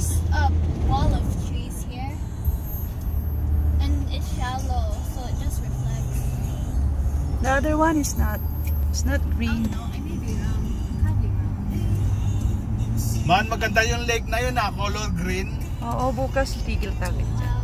there's a wall of trees here, and it's shallow, so it just reflects. The other one is not. It's not green. Oh no, I may be wrong. Could be wrong. Man, maganda yung lake na yun, color green. Oo, bukas tigil tayo. Wow.